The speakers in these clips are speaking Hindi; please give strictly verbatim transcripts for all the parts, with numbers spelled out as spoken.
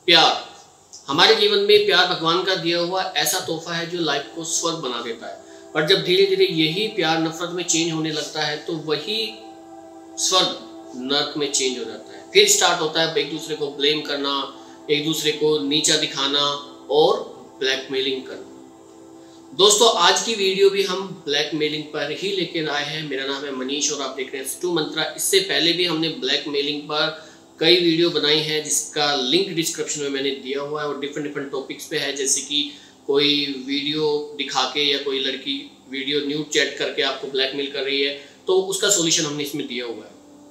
प्यार, हमारे जीवन में प्यार भगवान का दिया हुआ ऐसा तोहफा है जो लाइफ को स्वर्ग बना देता है। पर जब धीरे धीरे यही प्यार नफरत में चेंज होने लगता है तो वही स्वर्ग नरक में चेंज हो जाता है। फिर स्टार्ट होता है एक दूसरे को ब्लेम करना, एक दूसरे को नीचा दिखाना और ब्लैकमेलिंग करना। दोस्तों आज की वीडियो भी हम ब्लैकमेलिंग पर ही लेकर आए हैं। मेरा नाम है मनीष और आप देख रहे हैं एस टू मंत्रा। इससे पहले भी हमने ब्लैकमेलिंग पर कई वीडियो बनाई हैं जिसका लिंक डिस्क्रिप्शन में मैंने दिया हुआ है और डिफरेंट डिफरेंट टॉपिक्स पे है, जैसे कि कोई वीडियो दिखा के या कोई लड़की वीडियो न्यूड चैट करके आपको ब्लैकमेल कर रही है तो उसका सॉल्यूशन हमने इसमें दिया हुआ है।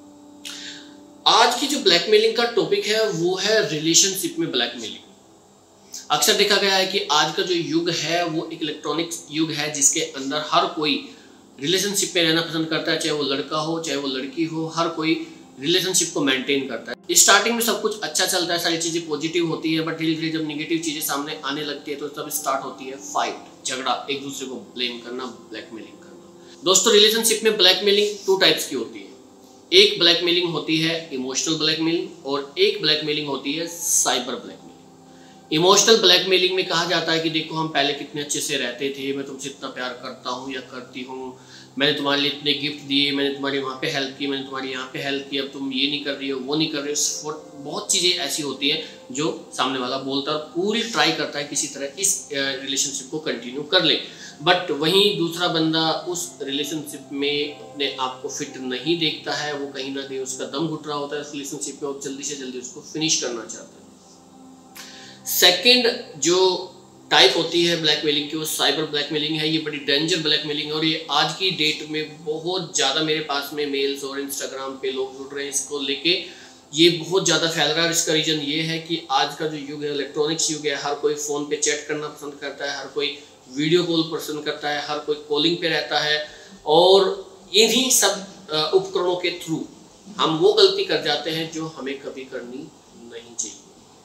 आज की जो ब्लैकमेलिंग का टॉपिक है वो है रिलेशनशिप में ब्लैकमेलिंग। अक्सर देखा गया है कि आज का जो युग है वो एक इलेक्ट्रॉनिक्स युग है जिसके अंदर हर कोई रिलेशनशिप में रहना पसंद करता है, चाहे वो लड़का हो चाहे वो लड़की हो, हर कोई रिलेशनशिप को मेंटेन करता है। स्टार्टिंग में सब कुछ अच्छा चलता है, सारी चीजें पॉजिटिव होती है, बट धीरे धीरे जब नेगेटिव चीजें सामने आने लगती है तो तब स्टार्ट होती है फाइट, झगड़ा, एक दूसरे को ब्लेम करना, ब्लैकमेलिंग करना। दोस्तों रिलेशनशिप में ब्लैकमेलिंग टू टाइप्स की होती है। एक ब्लैकमेलिंग होती है इमोशनल ब्लैकमेलिंग और एक ब्लैकमेलिंग होती है साइबर ब्लैकमेलिंग। इमोशनल ब्लैकमेलिंग में कहा जाता है कि देखो हम पहले कितने अच्छे से रहते थे, मैं तुमसे इतना प्यार करता हूँ या करती हूँ, मैंने तुम्हारे लिए इतने गिफ्ट दिए, मैंने तुम्हारी वहाँ पे हेल्प की, मैंने तुम्हारी यहाँ पे हेल्प की, अब तुम ये नहीं कर रही हो, वो नहीं कर रही हो। बहुत चीज़ें ऐसी होती हैं जो सामने वाला बोलता है और पूरी ट्राई करता है किसी तरह इस रिलेशनशिप को कंटिन्यू कर ले, बट वहीं दूसरा बंदा उस रिलेशनशिप में अपने आप को फिट नहीं देखता है, वो कहीं ना कहीं उसका दम घुट रहा होता है उस रिलेशनशिप में और जल्दी से जल्दी उसको फिनिश करना चाहता है। सेकेंड जो टाइप होती है ब्लैकमेलिंग की वो साइबर ब्लैकमेलिंग है। ये बड़ी डेंजर ब्लैकमेलिंग है और ये आज की डेट में बहुत ज़्यादा मेरे पास में मेल्स और इंस्टाग्राम पे लोग जुड़ रहे हैं इसको लेके। ये बहुत ज़्यादा फैल रहा है और इसका रीज़न ये है कि आज का जो युग है इलेक्ट्रॉनिक्स युग है, हर कोई फ़ोन पे चैट करना पसंद करता है, हर कोई वीडियो कॉल पसंद करता है, हर कोई कॉलिंग पे रहता है और इन्हीं सब उपकरणों के थ्रू हम वो गलती कर जाते हैं जो हमें कभी करनी नहीं चाहिए।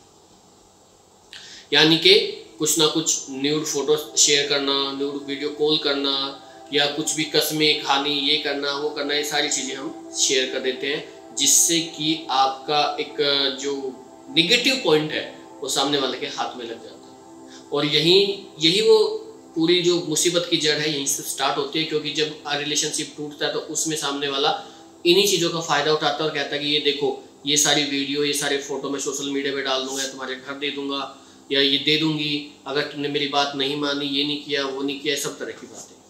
यानी कि कुछ ना कुछ न्यूड फोटो शेयर करना, न्यूड वीडियो कॉल करना या कुछ भी कस्में खानी, ये करना वो करना, ये सारी चीज़ें हम शेयर कर देते हैं जिससे कि आपका एक जो निगेटिव पॉइंट है वो सामने वाले के हाथ में लग जाता है। और यही यही वो पूरी जो मुसीबत की जड़ है यहीं से स्टार्ट होती है, क्योंकि जब रिलेशनशिप टूटता है तो उसमें सामने वाला इन्हीं चीज़ों का फ़ायदा उठाता है और कहता है कि ये देखो ये सारी वीडियो ये सारे फोटो मैं सोशल मीडिया पर डाल दूंगा, तुम्हारे घर दे दूंगा या ये दे दूंगी, अगर तुमने मेरी बात नहीं मानी, ये नहीं किया, वो नहीं किया, सब तरह की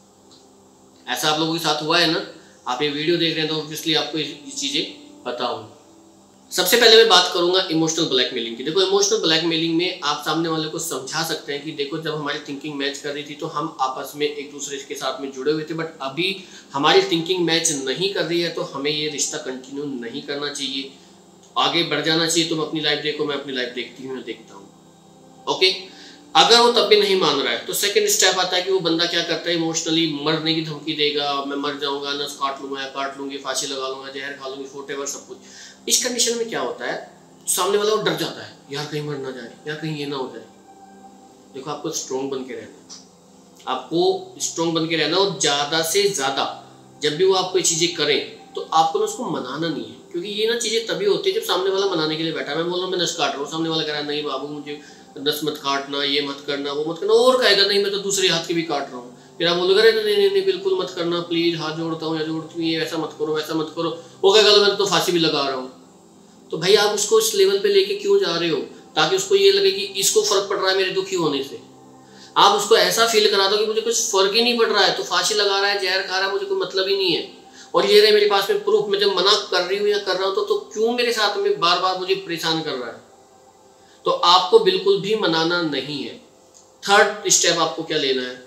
बातें। ऐसा आप लोगों के साथ हुआ है ना? आप ये वीडियो देख रहे हैं तो ऑब्वियसली आपको ये चीज़ें पता होंगी। सबसे पहले मैं बात करूंगा इमोशनल ब्लैकमेलिंग की। देखो इमोशनल ब्लैकमेलिंग में आप सामने वाले को समझा सकते हैं कि देखो जब हमारी थिंकिंग मैच कर रही थी तो हम आपस में एक दूसरे के साथ में जुड़े हुए थे, बट अभी हमारी थिंकिंग मैच नहीं कर रही है तो हमें ये रिश्ता कंटिन्यू नहीं करना चाहिए, आगे बढ़ जाना चाहिए। तुम अपनी लाइफ देखो, मैं अपनी लाइफ देखती हूँ, देखता हूँ, ओके okay? अगर वो तब भी नहीं मान रहा है तो सेकंड स्टेप आता है कि वो बंदा क्या करता है, इमोशनली मरने की धमकी देगा, मैं मर जाऊंगा, नस काट लूंगा, काट लूंगी, फांसी लगा लूंगा, जहर खा लूंगी, व्हाटएवर सब कुछ। इस कंडीशन में क्या होता है, सामने वाला वो डर जाता है, यार कहीं मर ना जाए, यार कहीं ये ना हो जाए। देखो आपको स्ट्रॉन्ग बन के रहना, आपको स्ट्रॉन्ग बन के रहना और ज्यादा से ज्यादा जब भी वो आपको ये चीजें करें तो आपको ना उसको मनाना नहीं है, क्योंकि ये ना चीजें तभी होती है जब सामने वाला मनाने के लिए बैठा है। मैं बोल रहा हूँ मैं नस काट रहा हूँ, सामने वाला कह रहा है नहीं बाबू मुझे नस मत काटना, ये मत करना, वो मत करना, और कहेगा नहीं मैं तो दूसरे हाथ की भी काट रहा हूँ, फिर आप बोलोगे अरे नहीं नहीं नहीं बिल्कुल मत करना, प्लीज हाथ जोड़ता हूँ या जोड़ती हूँ, ये ऐसा मत करो वैसा मत करो, वो कहेगा मैं तो फांसी भी लगा रहा हूँ। तो भाई आप उसको इस लेवल पे लेके क्यों जा रहे हो, ताकि उसको ये लगे कि इसको फर्क पड़ रहा है मेरे दुखी होने से। आप उसको ऐसा फील करा दो कि मुझे कुछ फर्क ही नहीं पड़ रहा है, तो फांसी लगा रहा है, जहर खा रहा है, मुझे कोई मतलब ही नहीं है, और ये रहे मेरे पास में प्रूफ, मैं जब मना कर रही हूँ या कर रहा हूँ तो, तो क्यों मेरे साथ में बार बार मुझे परेशान कर रहा है। तो आपको बिल्कुल भी मनाना नहीं है। थर्ड स्टेप आपको क्या लेना है,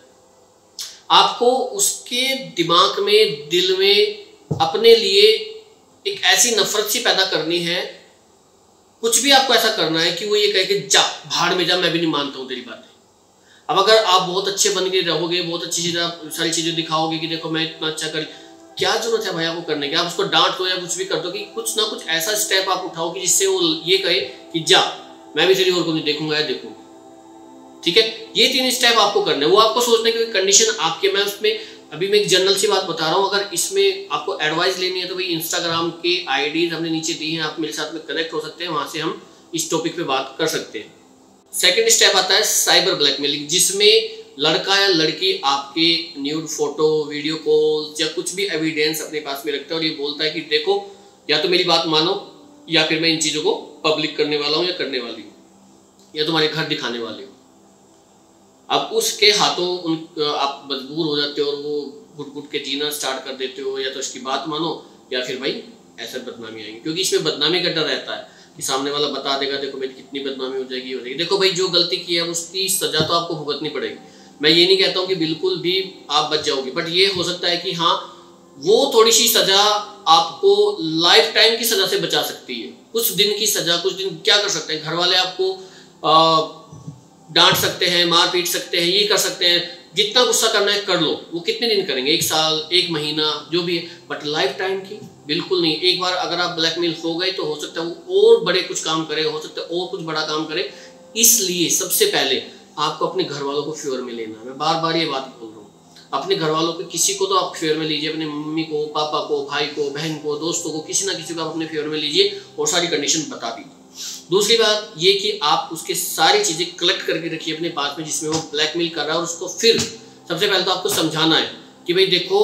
आपको उसके दिमाग में, दिल में अपने लिए एक ऐसी नफरत सी पैदा करनी है, कुछ भी आपको ऐसा करना है कि वो ये कहे कि जा भाड़ में जा, मैं भी नहीं मानता हूँ तेरी बातें। अब अगर आप बहुत अच्छे बन के रहोगे, बहुत अच्छी चीजें आप सारी चीजें दिखाओगे कि देखो मैं इतना अच्छा कर, क्या जरूरत है भाई आपको करने की, आप उसको डांट दो या कुछ भी कर दो, कि कुछ ना कुछ ऐसा स्टेप आप उठाओ कि जिससे वो ये कहे कि जा मैं भी तेरी और को नहीं देखूंगा या देखूंगा। ठीक है, ये तीन स्टेप आपको करने, वो आपको सोचने की कंडीशन आपके, मैं उसमें अभी मैं एक जनरल सी बात बता रहा हूँ। अगर इसमें आपको एडवाइस लेनी है तो भाई इंस्टाग्राम के आईडीज हमने नीचे दी हैं, आप मेरे साथ में कनेक्ट हो सकते हैं, वहां से हम इस टॉपिक पे बात कर सकते हैं। सेकंड स्टेप आता है साइबर ब्लैकमेलिंग, जिसमें लड़का या लड़की आपके न्यूड फोटो, वीडियो कॉल या कुछ भी एविडेंस अपने पास में रखता है और ये बोलता है कि देखो या तो मेरी बात मानो या फिर मैं इन चीज़ों को पब्लिक करने वाला हूँ या करने वाली हूँ या तुम्हारे घर दिखाने वाली हूँ। अब उसके हाथों उन आप मजबूर हो जाते हो और वो घुट घुट के जीना स्टार्ट कर देते हो, या तो इसकी बात मानो या फिर भाई ऐसा बदनामी आएंगी, क्योंकि इसमें बदनामी का डर रहता है कि सामने वाला बता देगा देखो भाई कितनी बदनामी हो जाएगी हो जाएगी। देखो भाई जो गलती की है उसकी सजा तो आपको भुगतनी पड़ेगी। मैं ये नहीं कहता हूँ कि बिल्कुल भी आप बच जाओगे, बट ये हो सकता है कि हाँ वो थोड़ी सी सजा आपको लाइफ टाइम की सजा से बचा सकती है। कुछ दिन की सजा, कुछ दिन क्या कर सकते हैं, घर वाले आपको डांट सकते हैं, मार पीट सकते हैं, ये कर सकते हैं, जितना गुस्सा करना है कर लो। वो कितने दिन करेंगे, एक साल, एक महीना, जो भी है, बट लाइफ टाइम की बिल्कुल नहीं। एक बार अगर आप ब्लैकमेल हो गए तो हो सकता है वो और बड़े कुछ काम करे, हो सकता है और कुछ बड़ा काम करे। इसलिए सबसे पहले आपको अपने घर वालों को फेवर में लेना है। मैं बार बार ये बात बोल रहा हूँ, अपने घर वालों को किसी को तो आप फेवर में लीजिए, अपने मम्मी को, पापा को, भाई को, बहन को, दोस्तों को, किसी ना किसी को आप अपने फेवर में लीजिए और सारी कंडीशन बता दीजिए। दूसरी बात ये कि आप उसके सारी चीजें कलेक्ट करके रखिए अपने पास में जिसमें वो ब्लैकमेल कर रहा है, और उसको फिर सबसे पहले तो आपको समझाना है कि भाई देखो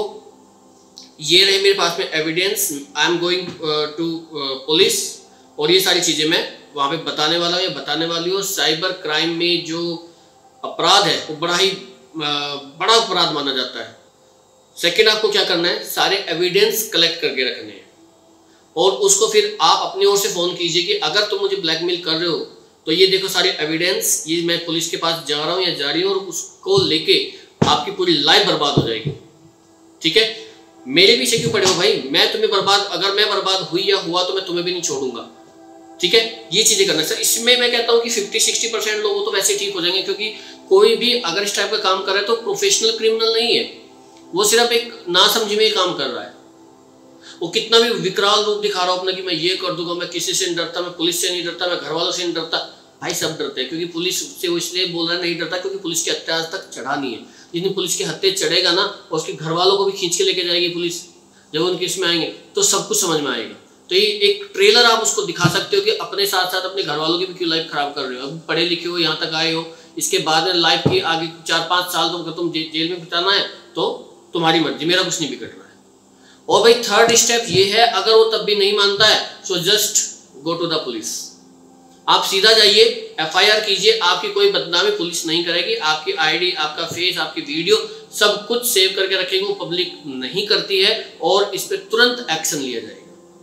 ये रहे मेरे पास में evidence, I am going to police, और ये सारी चीजें मैं वहां पे बताने वाला हूँ या बताने वाली हूँ। साइबर क्राइम में जो अपराध है वो बड़ा ही बड़ा अपराध माना जाता है। सेकंड, आपको क्या करना है, सारे एविडेंस कलेक्ट करके रखने हैं और उसको फिर आप अपनी ओर से फोन कीजिए कि अगर तुम मुझे ब्लैकमेल कर रहे हो तो ये देखो सारे एविडेंस, ये मैं पुलिस के पास जा रहा हूँ या जा रही हूँ, और उसको लेके आपकी पूरी लाइफ बर्बाद हो जाएगी। ठीक है, मेरे पीछे क्यों पड़े हो भाई, मैं तुम्हें बर्बाद, अगर मैं बर्बाद हुई या हुआ तो मैं तुम्हें भी नहीं छोड़ूंगा। ठीक है, ये चीजें करना सर। इसमें मैं कहता हूँ कि फिफ्टी सिक्सटी परसेंट लोगों तो वैसे ठीक हो जाएंगे, क्योंकि कोई भी अगर इस टाइप का काम कर रहा है तो प्रोफेशनल क्रिमिनल नहीं है, वो सिर्फ एक नासमझी में ही काम कर रहा है। वो कितना भी विकराल रूप दिखा रहा हो अपना कि मैं ये कर दूंगा, मैं किसी से नहीं डरता, मैं पुलिस से नहीं डरता, मैं घर वालों से नहीं डरता। भाई सब डरते हैं, क्योंकि पुलिस से वो इसलिए बोल रहा है नहीं डरता क्योंकि पुलिस के हत्या आज तक चढ़ा नहीं है। जिस दिन पुलिस के हत्या चढ़ेगा ना, और उसके घर वालों को भी खींच के लेके जाएगी पुलिस, जब उनके इसमें आएंगे तो सब कुछ समझ में आएगा। तो ये एक ट्रेलर आप उसको दिखा सकते हो कि अपने साथ साथ अपने घर वालों की भी क्यों लाइफ खराब कर रहे हो। अब पढ़े लिखे हो, यहाँ तक आए हो, इसके बाद में लाइफ की आगे चार पाँच साल तो तुम जे, जेल में बिताना है तो तुम्हारी मर्जी, मेरा कुछ नहीं बिगड़ रहा है। और भाई थर्ड स्टेप ये है, अगर वो तब भी नहीं मानता है so just go to the police. आप सीधा जाइए, एफ आई आर कीजिए, आपकी कोई बदनामी पुलिस नहीं करेगी। आपकी आईडी, आपका फेस, आपकी वीडियो सब कुछ सेव करके रखेंगे, वो पब्लिक नहीं करती है और इस पर तुरंत एक्शन लिया जाएगा।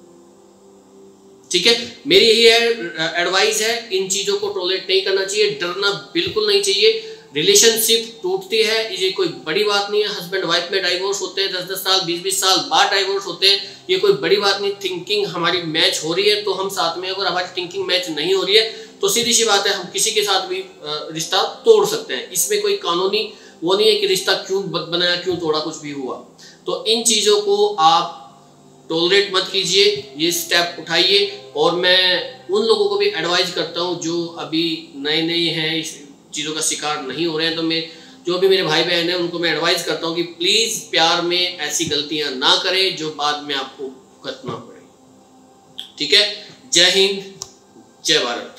ठीक है, मेरी यही है एडवाइस है, इन चीजों को टॉलरेट नहीं करना चाहिए, डरना बिल्कुल नहीं चाहिए। रिलेशनशिप टूटती है, ये कोई बड़ी बात नहीं है। हस्बैंड वाइफ में डाइवोर्स होते हैं, दस दस साल बीस बीस साल बाद डाइवोर्स होते हैं, ये कोई बड़ी बात नहीं। थिंकिंग हमारी मैच हो रही है तो हम साथ में, अगर हमारी थिंकिंग मैच नहीं हो रही है तो सीधी सी बात है हम किसी के साथ भी रिश्ता तोड़ सकते हैं। इसमें कोई कानूनी वो नहीं है कि रिश्ता क्यों बनाया, क्यों तोड़ा, कुछ भी हुआ। तो इन चीजों को आप टॉलरेट मत कीजिए, ये स्टेप उठाइए। और मैं उन लोगों को भी एडवाइज करता हूँ जो अभी नए नए हैं, इस चीज़ों का शिकार नहीं हो रहे हैं, तो मैं जो भी मेरे भाई बहन हैं उनको मैं एडवाइस करता हूँ कि प्लीज़ प्यार में ऐसी गलतियाँ ना करें जो बाद में आपको भुगतना पड़े। ठीक है, जय हिंद, जय भारत।